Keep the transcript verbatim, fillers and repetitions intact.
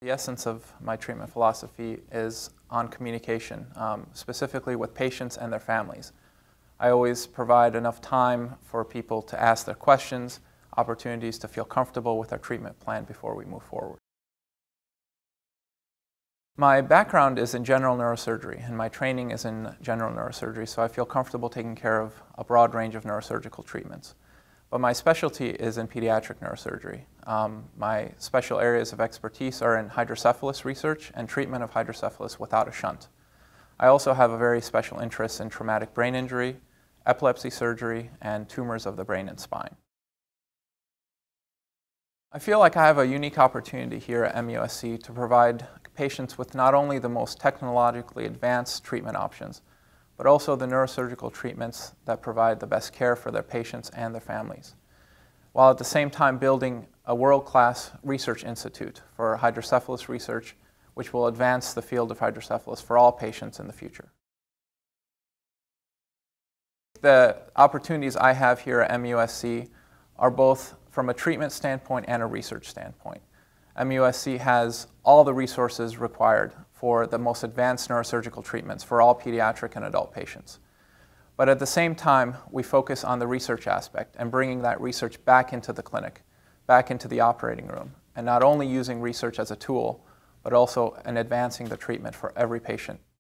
The essence of my treatment philosophy is on communication, um, specifically with patients and their families. I always provide enough time for people to ask their questions, opportunities to feel comfortable with our treatment plan before we move forward. My background is in general neurosurgery, and my training is in general neurosurgery, so I feel comfortable taking care of a broad range of neurosurgical treatments. But my specialty is in pediatric neurosurgery. Um, my special areas of expertise are in hydrocephalus research and treatment of hydrocephalus without a shunt. I also have a very special interest in traumatic brain injury, epilepsy surgery, and tumors of the brain and spine. I feel like I have a unique opportunity here at M U S C to provide patients with not only the most technologically advanced treatment options, but also the neurosurgical treatments that provide the best care for their patients and their families, while at the same time building a world-class research institute for hydrocephalus research, which will advance the field of hydrocephalus for all patients in the future. The opportunities I have here at M U S C are both from a treatment standpoint and a research standpoint. M U S C has all the resources required for the most advanced neurosurgical treatments for all pediatric and adult patients. But at the same time, we focus on the research aspect and bringing that research back into the clinic, back into the operating room, and not only using research as a tool, but also in advancing the treatment for every patient.